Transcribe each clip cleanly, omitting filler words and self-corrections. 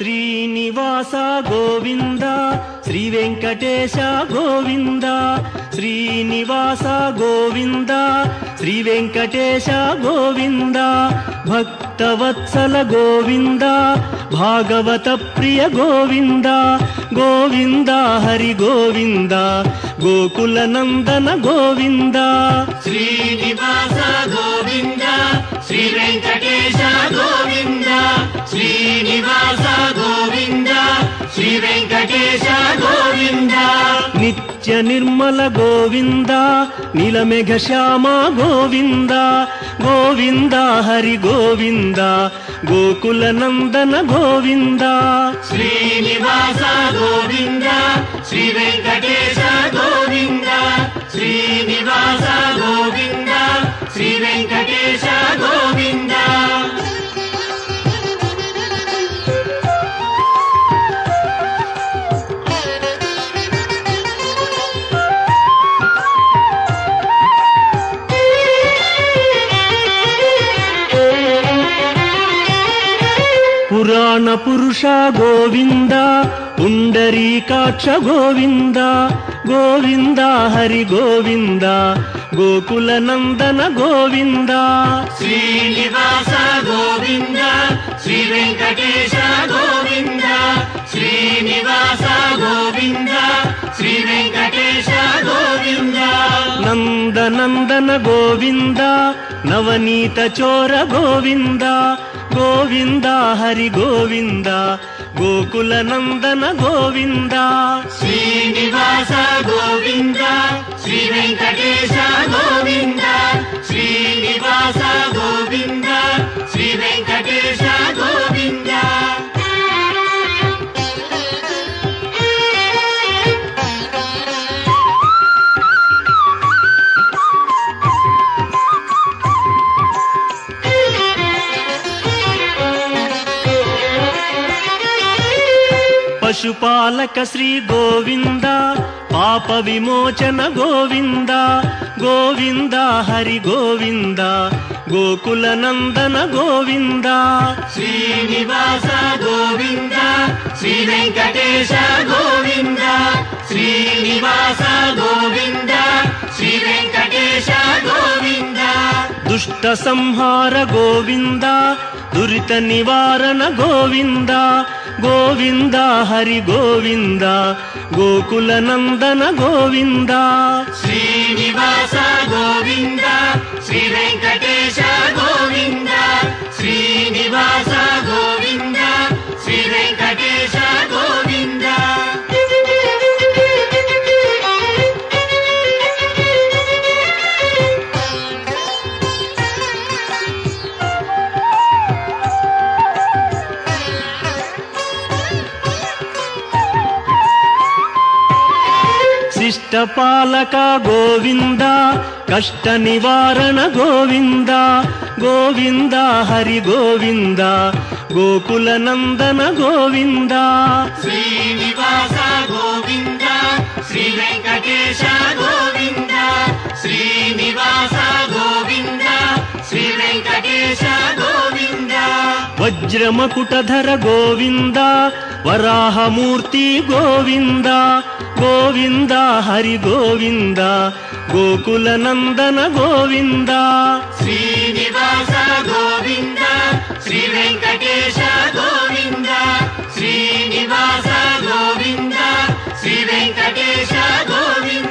శ్రీనివాస గోవింద శ్రీ వెంకటేశ గోవింద శ్రీనివాస గోవింద శ్రీ వెంకటేశ గోవింద భక్తవత్సల గోవింద భాగవత ప్రియ గోవింద గోవింద హరి గోవింద గోకుల నందన గోవింద శ్రీనివాస గోవింద శ్రీ వెంకటేశ గోవింద శ్రీనివాస గోవింద శ్రీ వెంకటేశ గోవింద నిత్య నిర్మల గోవింద నీలమేఘ శ్యామ గోవింద గోవింద హరి గోవింద గోకుల నందన గోవింద శ్రీనివాస గోవింద శ్రీ వెంకటేశ గోవింద శ్రీనివాస గోవింద శ్రీ వెంకటేశ గోవింద పురాణ పురుష గోవింద పుండరీకాక్ష గోవింద గోవింద హరి గోవింద గోకుల నందన గోవింద శ్రీనివాస గోవింద శ్రీ వెంకటేశ గోవింద శ్రీనివాస గోవింద శ్రీ వెంకటేశ గోవింద నందనందన గోవింద నవనీత చోర గోవింద గోవింద హరి గోవింద గోకుల నందన గోవింద శ్రీనివాస గోవింద శ్రీ వెంకటేశ గోవింద శ్రీనివాస గోవింద శ్రీ వెంకటేశ గోవింద పశుపాలక శ్రీ గోవింద పాప విమోచన గోవింద గోవింద హరి గోవింద గోకుల నందన గోవింద శ్రీనివాస గోవింద శ్రీ వెంకటేశ గోవింద శ్రీనివాస గోవింద శ్రీ వెంకటేశ గోవింద దుష్ట సంహార గోవింద దురిత నివారణ గోవింద గోవింద హరి గోవింద గోకుల నందన గోవింద శ్రీనివాస గోవింద శ్రీ వెంకటేశ గోవింద శ్రీనివాస గోవింద శ్రీ వెంకటేశ గోవింద శిష్టపాలక గోవింద కష్ట నివారణ గోవింద గోవింద హరి గోవింద గోకుల నందన గోవింద శ్రీనివాస గోవింద శ్రీ వెంకటేశ గోవింద శ్రీనివాస గోవింద శ్రీ వెంకటేశ గోవింద వజ్రమకుటధర గోవింద వరాహమూర్తి గోవింద గోవింద హరి గోవింద గోకుల నందన గోవింద శ్రీనివాస గోవింద శ్రీ వెంకటేశ గోవింద శ్రీనివాస గోవింద శ్రీ వెంకటేశ గోవింద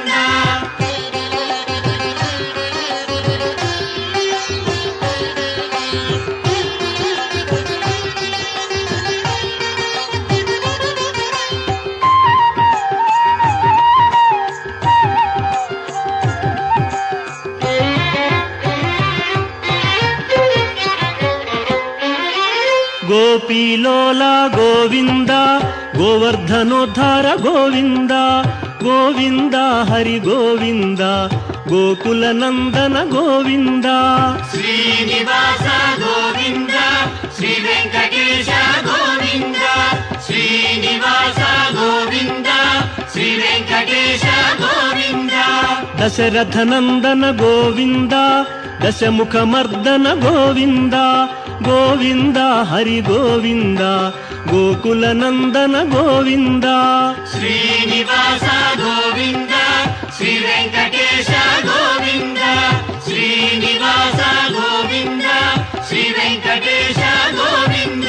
గోపీలోల గోవింద గోవర్ధనోద్ధార గోవింద గోవింద హరి గోవింద గోకుల నందన గోవింద శ్రీనివాస గోవింద శ్రీ వెంకటేశ గోవింద శ్రీనివాస గోవింద శ్రీ వెంకటేశ గోవింద దశరథ నందన గోవింద దశముఖ మర్దన గోవింద గోవింద హరి గోవింద గోకులనందన గోవింద శ్రీనివాస గోవింద శ్రీ వెంకటేశ గోవింద శ్రీనివాస గోవింద శ్రీ వెంకటేశ గోవింద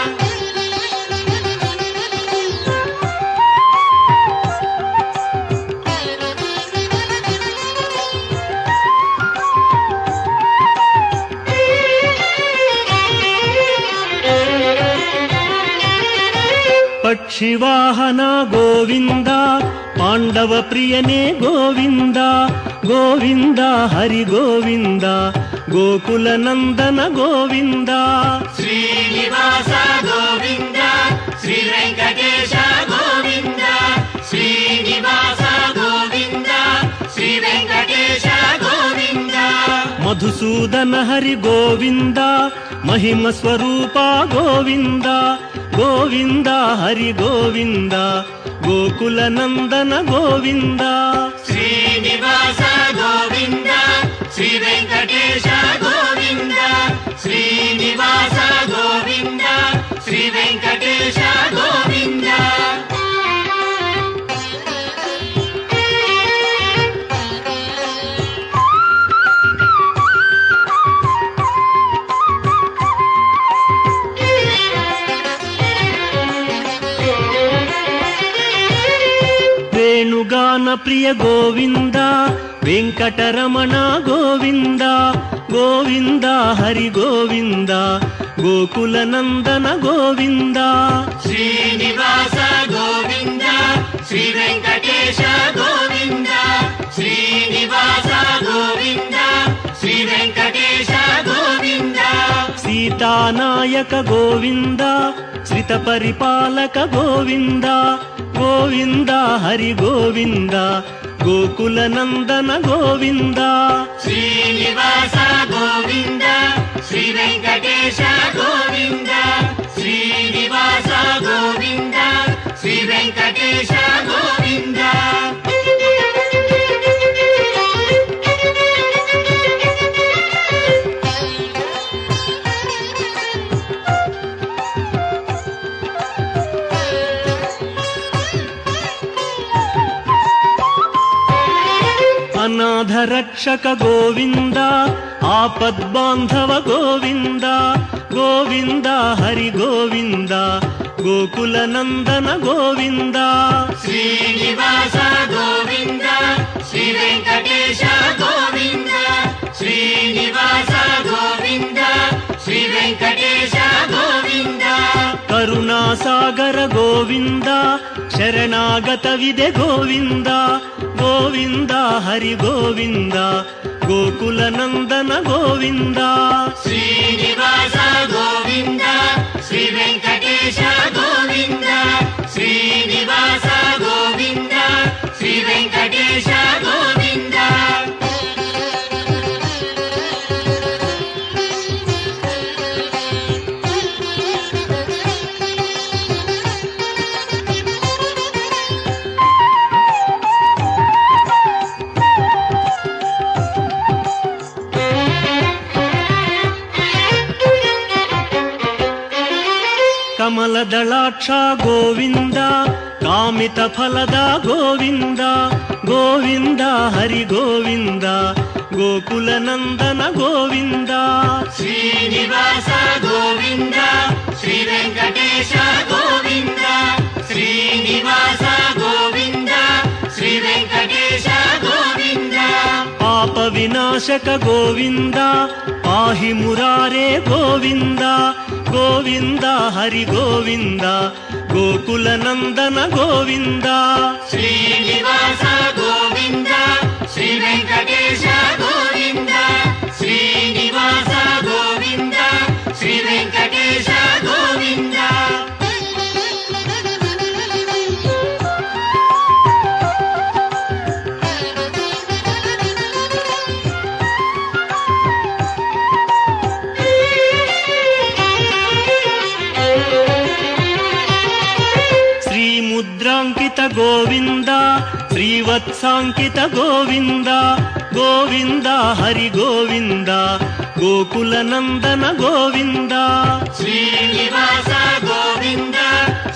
పక్షివాహన గోవింద పాండవ ప్రియనే గోవింద గోవింద హరి గోవింద గోకులనందన గోవింద శ్రీనివాస గోవింద శ్రీ వెంకటేశ గోవింద శ్రీనివాస గోవింద శ్రీ వెంకటేశ గోవింద మధుసూదన హరి గోవింద మహిమ స్వరూప గోవింద గోవింద హరి గోవింద గోకులనందన గోవింద శ్రీనివాస గోవింద శ్రీ వెంకటేశ గోవింద శ్రీనివాస గోవింద శ్రీ వెంకటేశ గోవింద వేణుగాన ప్రియ గోవింద వెంకటరమణ గోవింద గోవింద హరి గోవింద గోకులనందన గోవింద శ్రీనివాస గోవింద శ్రీ వెంకటేశ గోవింద శ్రీనివాస గోవింద శ్రీ వెంకటేశ గోవింద సీతానాయక గోవింద శ్రిత పరిపాలక గోవింద గోవింద హరి గోవింద గోకులనందన గోవింద శ్రీనివాస గోవింద శ్రీ వెంకటేశ గోవింద శ్రీనివాస గోవింద శ్రీ వెంకటేశ గోవింద అనాథ రక్షక గోవింద ఆపద్బాంధవ గోవింద గోవింద హరి గోవింద గోకులనందన గోవింద శ్రీనివాస గోవింద శ్రీ వెంకటేశ గోవింద శ్రీనివాస గోవింద శ్రీ వెంకటేశ గోవింద కరుణాసాగర గోవింద శరణాగత విదే గోవింద గోవింద హరి గోవింద గోకులనందన గోవింద శ్రీనివాస గోవింద శ్రీ వెంకటేశ గోవింద శ్రీనివాస గోవింద శ్రీ వెంకటేశ గోవింద కమలదళాక్ష గోవింద కామిత ఫలద గోవింద గోవింద హరి గోవింద గోకులనందన గోవింద శ్రీనివాస గోవింద శ్రీ వెంకటేశ గోవింద శ్రీనివాస గోవింద శ్రీ వెంకటేశ గోవింద పాప వినాశక గోవింద పాహి మురారే గోవింద గోవింద హరి గోవింద గోకులనందన గోవింద శ్రీనివాస గోవింద శ్రీ వెంకటేశ గోవింద శ్రీనివాస గోవింద శ్రీ వెంకటేశ గోవింద శ్రీముద్రాంకిత గోవింద శ్రీవత్సాంకిత గోవింద గోవింద హరి గోవింద గోకులనందన గోవింద శ్రీనివాస గోవింద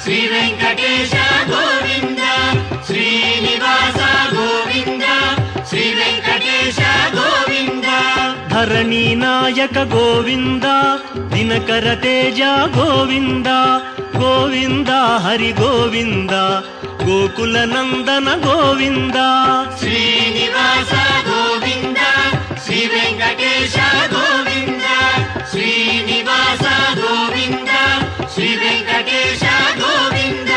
శ్రీ వెంకటేశ గోవింద శ్రీనివాస గోవింద శ్రీ వెంకటేశ గోవింద ధరణీ నాయక గోవింద దినకర తేజ గోవింద గోవింద హరి గోవింద గోకుల నందన గోవింద శ్రీనివాస గోవింద శ్రీ వెంకటేశ గోవింద శ్రీనివాస గోవింద శ్రీ వెంకటేశ గోవింద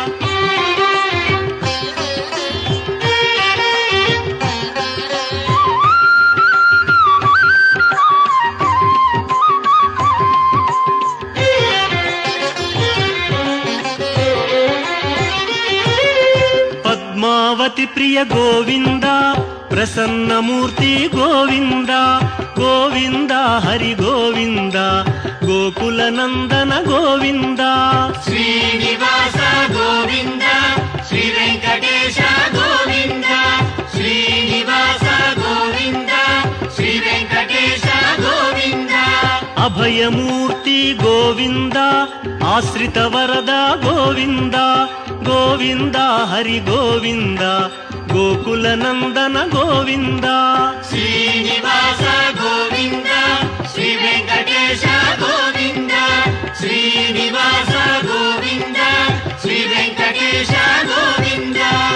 పద్మావతి ప్రియ గోవింద ప్రసన్నమూర్తి గోవింద గోవింద హరి గోవింద గోకుల నందన గోవింద శ్రీనివాస గోవింద శ్రీ వెంకటేశ గోవింద శ్రీనివాస గోవింద శ్రీ వెంకటేశ గోవింద అభయమూర్తి గోవింద ఆశ్రిత వరద గోవింద గోవింద హరి గోవింద గోకుల నందన గోవింద శ్రీనివాస గోవింద శ్రీ వెంకటేశ గోవింద శ్రీనివాస గోవింద శ్రీ వెంకటేశ గోవింద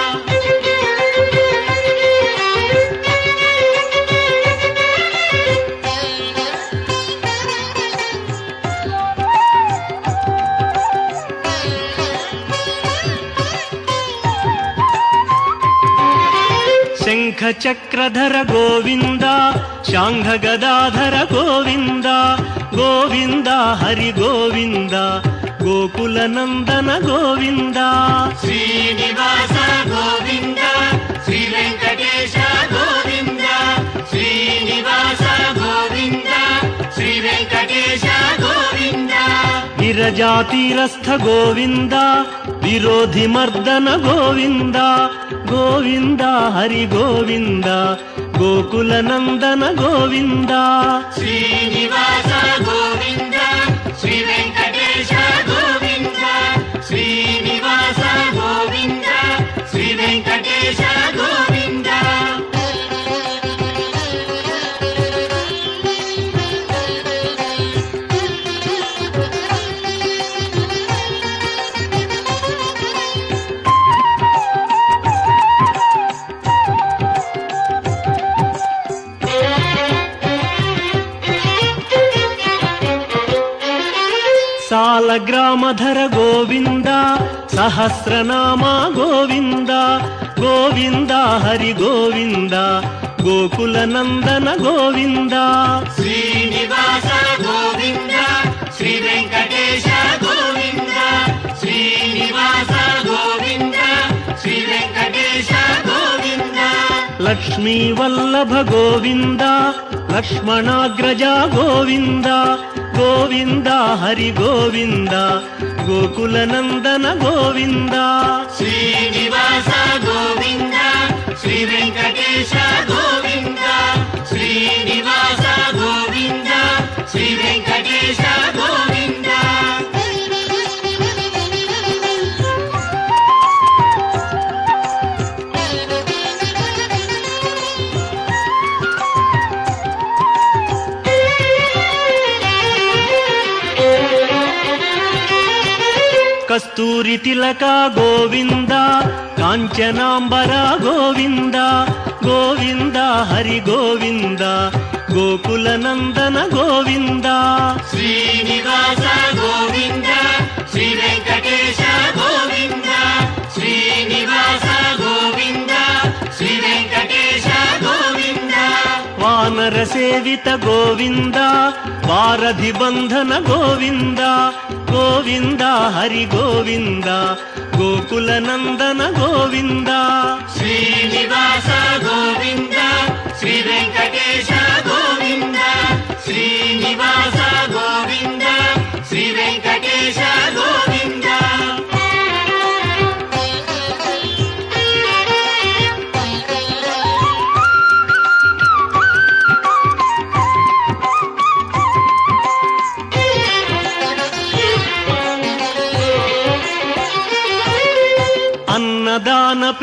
శంఖ చక్రధర గోవింద శాంఘ గదాధర గోవింద గోవింద హరి గోవింద గోకుల నందన గోవింద శ్రీనివాస గోవింద శ్రీ వెంకటేశ గోవింద శ్రీనివాస గోవింద శ్రీ వెంకటేశ గోవింద విరజాతీరస్థ గోవింద విరోధి మర్దన గోవింద గోవింద హరి గోవింద గోకుల నందన గోవింద శ్రీనివాస గోవింద శ్రీ వెంకటేశ గోవింద శ్రీనివాస గోవింద శ్రీ వెంకటేశ గోవింద సాలగ్రామధర గోవింద సహస్రనామ గోవింద గోవింద హరి గోవింద గోకుల నందన గోవింద శ్రీనివాస గోవింద శ్రీ వెంకటేశ గోవింద శ్రీనివాస గోవింద శ్రీ వెంకటేశ గోవింద లక్ష్మీ వల్లభ గోవింద లక్ష్మణాగ్రజ గోవింద గోవింద హరి గోవింద గోకుల నందన గోవింద శ్రీనివాస గోవింద శ్రీ వెంకటేశ గోవింద శ్రీనివాస గోవింద శ్రీ వెంకటేశ గోవింద కస్తూరి తిలక గోవింద కాంచనాంబర గోవింద గోవింద హరి గోవింద గోకుల నందన గోవింద శ్రీనివాస గోవింద శ్రీ వెంకటేశ గోవింద శ్రీనివాస గోవింద శ్రీ వెంకటేశ గోవింద వానర సేవిత గోవింద వారధి బంధన గోవింద గోవింద హరి గోవింద గోకుల నందన గోవింద శ్రీనివాస గోవింద శ్రీ వెంకటేశ గోవింద శ్రీనివాస గోవింద శ్రీ వెంకటేశ గోవింద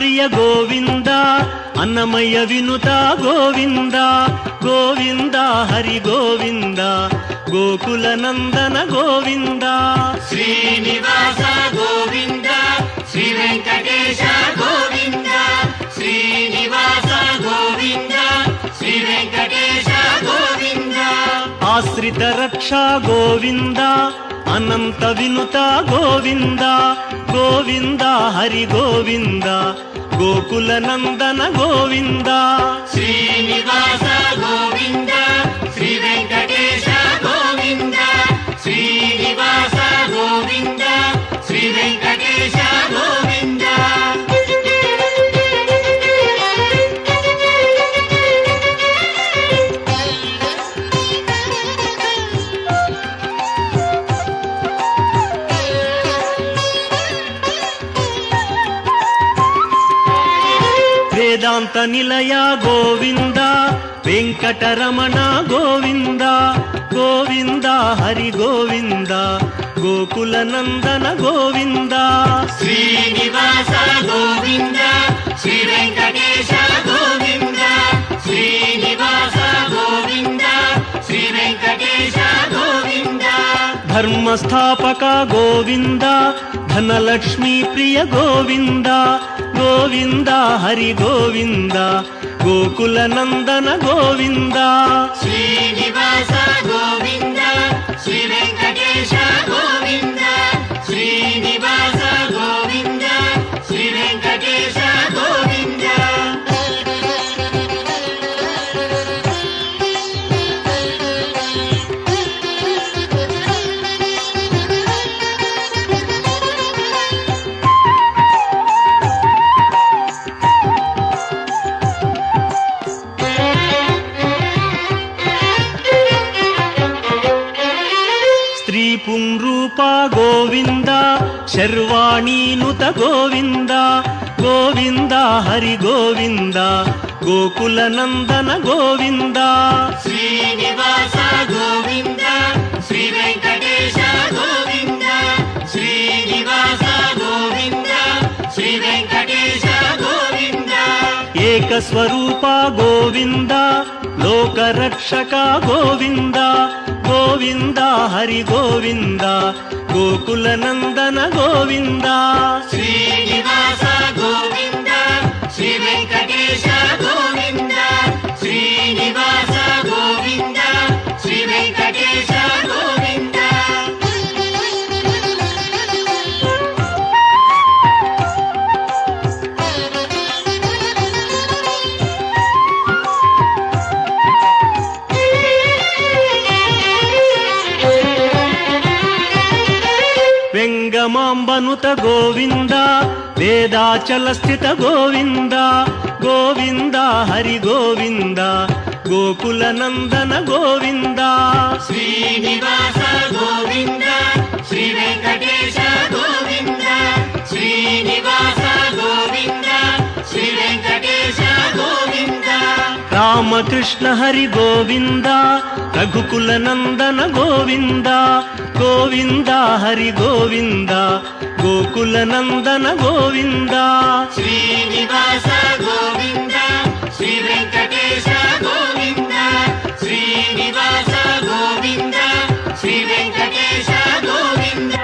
ప్రియ గోవింద అన్నమయ్య వినుత గోవింద గోవింద హరి గోవింద గోకుల నందన గోవింద శ్రీనివాస గోవింద శ్రీ వెంకటేశ గోవింద శ్రీనివాస గోవింద శ్రీ వెంకటేశ గోవింద ఆశ్రిత రక్షా గోవింద అనంత వినుత గోవింద గోవింద హరి గోవింద గోకుల నందన గోవింద శ్రీనివాస గోవింద శ్రీ వెంకటేశ గోవింద శ్రీనివాస గోవింద శ్రీ వెంకటేశ గోవింద వేదాంత నిలయ గోవింద వెంకటరమణ గోవింద గోవింద హరి గోవింద గోకుల నందన గోవింద శ్రీనివాస గోవింద శ్రీ వెంకటేశ గోవింద శ్రీనివాస గోవింద శ్రీ వెంకటేశ గోవింద ధర్మస్థాపక గోవింద ధనలక్ష్మీ ప్రియ గోవింద గోవింద హరి గోవింద గోకుల నందన గోవింద శ్రీనివాస గోవింద శ్రీ వెంకటేశ గోవింద శ్రీనివాస గోవింద శ్రీ వెంకటేశ గోవింద స్త్రీ పుంరూప గోవింద శర్వాణీనుత గోవింద గోవింద హరి గోవింద గోకుల నందన గోవింద శ్రీనివాస గోవింద శ్రీ వెంకటేశ గోవింద శ్రీనివాస గోవింద శ్రీ వెంకటేశ గోవింద ఏకస్వరూప గోవింద లోకరక్షక గోవింద గోవింద హరి గోవింద గోకుల నందన గోవింద శ్రీనివాస గోవింద శ్రీ వెంకటేశ గోవింద శ్రీనివాస గోవింద శ్రీ వెంకటేశ గోవింద వెంగమాంబనుత గోవింద వేదాచల స్థిత గోవింద గోవింద హరి గోవింద గోకుల నందన గోవింద శ్రీనివాస గోవింద శ్రీ వెంకటేశ గోవింద శ్రీనివాస గోవింద శ్రీ వెంకటేశ గోవింద రామకృష్ణ హరి గోవింద రఘుకుల నందన గోవింద గోవింద హరి గోవింద గోకుల నందన గోవింద శ్రీనివాస గోవింద శ్రీ వెంకటేశ గోవింద శ్రీనివాస గోవింద శ్రీ వెంకటేశ గోవింద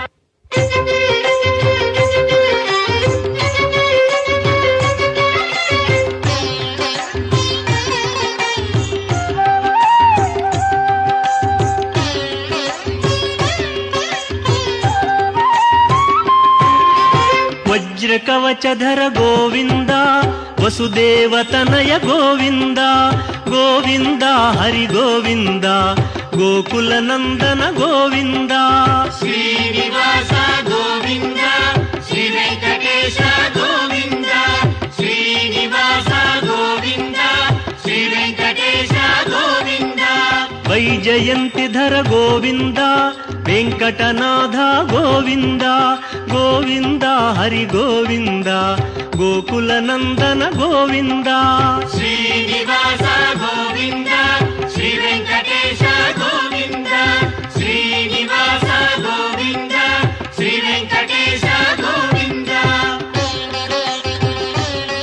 వజ్రకవచధర గోవింద వసుదేవతనయ గోవింద గోవింద హరి గోవింద గోకుల నందన గోవింద శ్రీనివాస గోవింద శ్రీ వెంకటేశ గోవింద శ్రీనివాస గోవింద శ్రీ వెంకటేశ గోవింద వైజయంతిధర గోవింద వెంకటనాథ గోవింద గోవింద హరి గోవింద గోకుల నందన గోవింద శ్రీనివాస గోవింద శ్రీ వెంకటేశ గోవింద శ్రీనివాస గోవింద శ్రీ వెంకటేశ గోవింద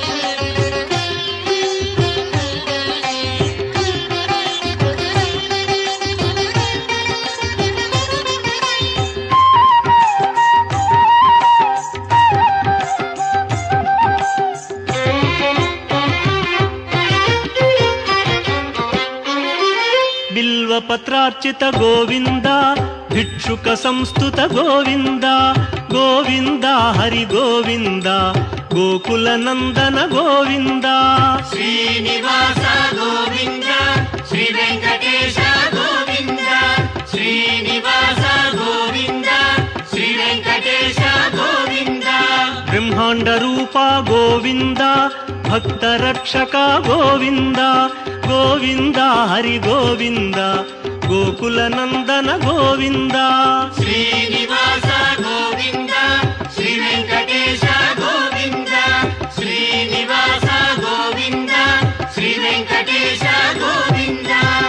బిల్వపత్రార్చిత గోవింద భిక్షుక సంస్తుత గోవింద గోవింద హరి గోవింద గోకుల నందన గోవింద శ్రీనివాస గోవింద శ్రీ వెంకటేశ గోవింద శ్రీనివాస గోవింద శ్రీ వెంకటేశ గోవింద బ్రహ్మాండ రూప గోవింద భక్త రక్షక గోవింద గోవింద హరి గోవింద గోకుల నందన గోవింద శ్రీనివాస గోవింద శ్రీ వెంకటేశ గోవింద శ్రీనివాస గోవింద శ్రీ వెంకటేశ గోవింద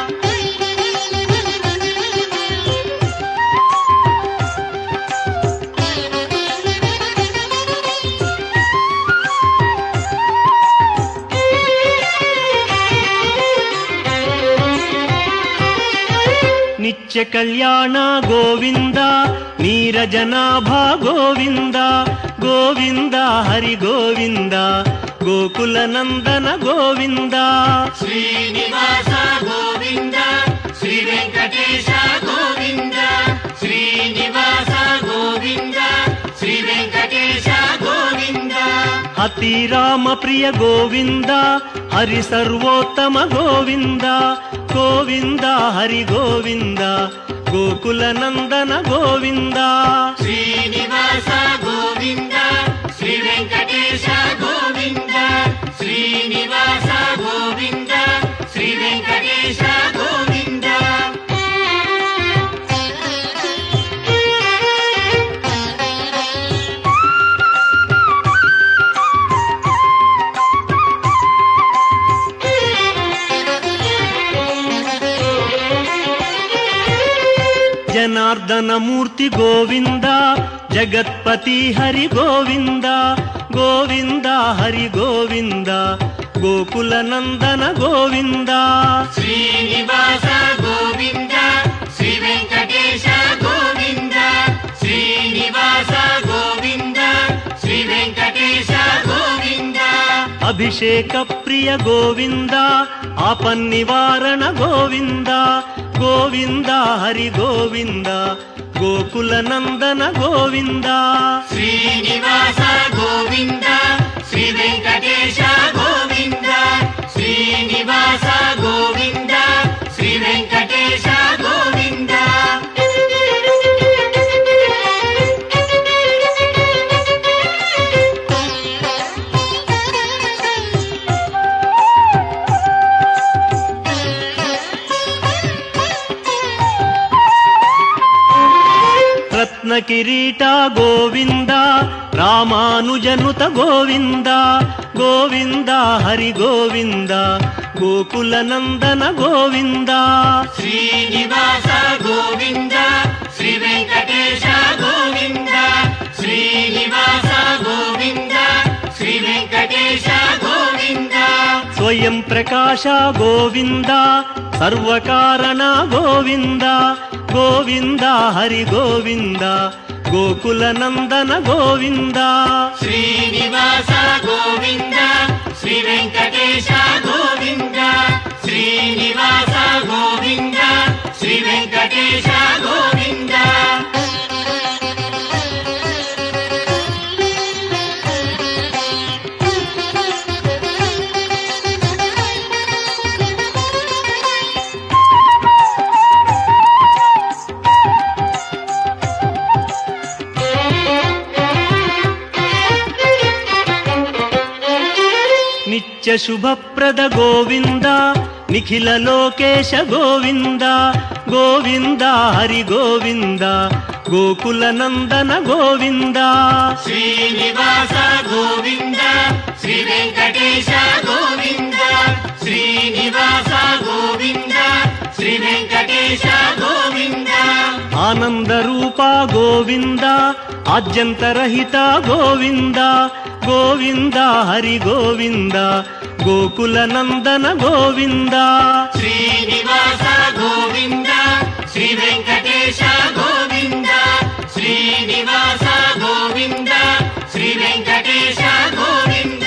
నిత్య కళ్యాణ గోవింద నీరజనాభ గోవింద గోవింద హరి గోవింద గోకుల నందన గోవింద శ్రీనివాస గోవింద శ్రీ వెంకటేశ గోవింద శ్రీనివాస గోవింద శ్రీ వెంకటేశ గోవింద అతి రామ ప్రియ గోవింద హరి సర్వోత్తమ గోవింద గోవింద హరి గోవింద గోకుల నందన గోవింద శ్రీనివాస గోవింద శ్రీ వెంకటేశ గోవింద శ్రీనివాస గోవింద శ్రీ వెంకటేశ గోవింద జనార్దన మూర్తి గోవింద జగత్పతి హరి గోవింద గోవింద హరి గోవింద గోకుల నందన గోవింద శ్రీనివాస గోవింద శ్రీ వెంకటేశ గోవింద శ్రీనివాస గోవింద శ్రీ వెంకటేశ గోవింద అభిషేక ప్రియ గోవింద ఆపన్నివారణ గోవింద గోవింద హరి గోవింద గోకుల నందన గోవింద శ్రీనివాస గోవింద శ్రీ వెంకటేశ గోవింద శ్రీనివాస గోవింద శ్రీ వెంకటేశ గోవింద రత్న కిరీట గోవింద రామానుజనుత గోవింద గోవింద హరి గోవింద గోకుల నందన గోవింద శ్రీనివాస గోవింద శ్రీ వెంకటేశ గోవింద శ్రీనివాస గోవింద శ్రీ వెంకటేశ గోవింద స్వయం ప్రకాశ గోవింద సర్వకారణ గోవింద గోవింద హరి గోవింద గోకుల నందన గోవింద శ్రీనివాస గోవింద శ్రీ వెంకటేశ గోవింద శ్రీనివాస గోవింద శ్రీ వెంకటేశ గోవింద నిత్య శుభప్రద గోవింద నిఖిల లోకేశ గోవింద గోవింద హరి గోవింద గోకుల నందన గోవింద శ్రీనివాస గోవింద శ్రీ వెంకటేశ గోవింద శ్రీనివాస గోవింద శ్రీ వెంకటేశ గోవింద ఆనంద రూప గోవింద ఆద్యంతరహిత గోవింద గోవింద హరి గోవింద గోకుల నందన గోవింద శ్రీనివాస గోవింద శ్రీ వెంకటేశ గోవింద శ్రీనివాస గోవింద శ్రీ వెంకటేశ గోవింద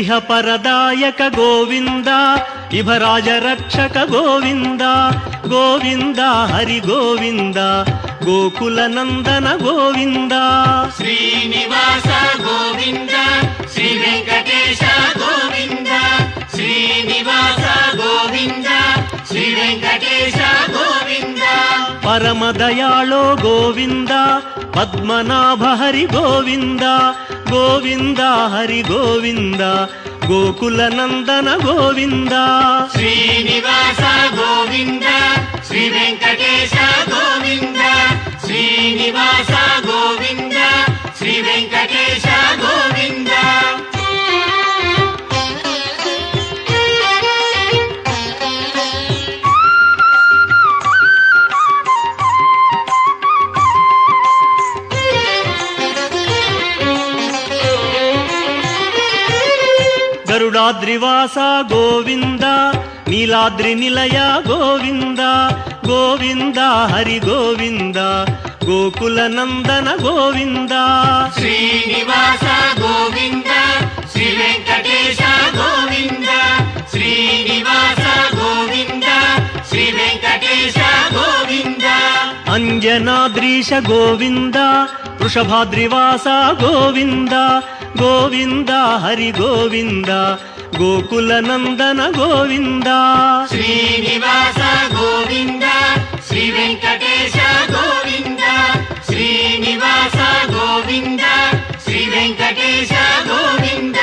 ఇహ పరదాయక గోవింద ఇభరాజ రక్షక గోవింద గోవింద హరి గోవింద గోకుల నందన గోవింద శ్రీనివాస గోవింద శ్రీ వెంకటేశ గోవింద శ్రీనివాస గోవింద శ్రీ వెంకటేశ గోవింద పరమదయాళో గోవింద పద్మనాభ హరి గోవింద గోవింద హరి గోవింద గోకుల నందన గోవింద శ్రీనివాస గోవింద శ్రీ వెంకటేశ గోవింద శ్రీనివాస గోవింద శ్రీ వెంకటేశ గోవింద గరుడాద్రివాస గోవింద నీలాద్రి నిలయ గోవింద గోవింద హరి గోవింద గోకుల నందన గోవింద శ్రీనివాస గోవింద శ్రీ వెంకటేశ గోవింద శ్రీనివాస గోవింద శ్రీ వెంకటేశ గోవింద అంజనాద్రీశ గోవింద వృషభాద్రివాస గోవింద గోవింద హరి గోవింద గోకుల నందన గోవింద శ్రీనివాస గోవింద శ్రీ వెంకటేశ గోవింద శ్రీనివాస గోవింద శ్రీ వెంకటేశ గోవింద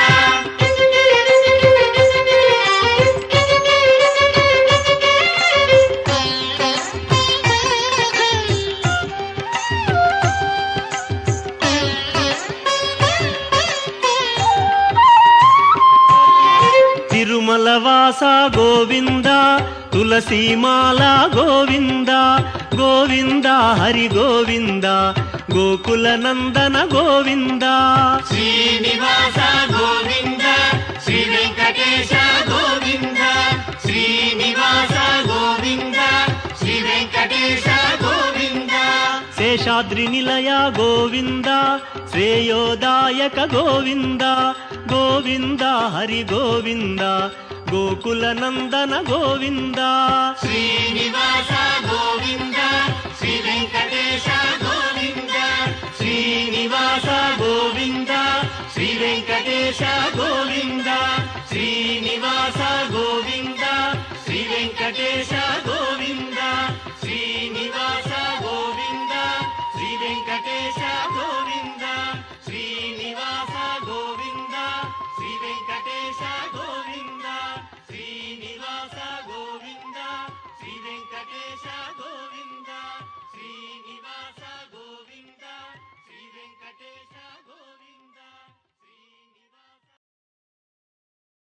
తిరుమలవాస గోవింద తులసీమాల గోవింద గోవింద హరి గోవింద గోకుల నందన గోవింద శ్రీనివాస గోవింద శ్రీ వెంకటేశ గోవింద శ్రీనివాస గోవింద శ్రీ వెంకటేశ గోవింద శేషాద్రి నిలయ గోవింద శ్రేయోదాయక గోవింద గోవింద హరి గోవింద గోకుల నందన గోవింద శ్రీనివాస గోవింద శ్రీ వెంకటేశ గోవింద శ్రీనివాస గోవింద శ్రీ వెంకటేశ గోవింద శ్రీనివాస గోవింద శ్రీ వెంకటేశ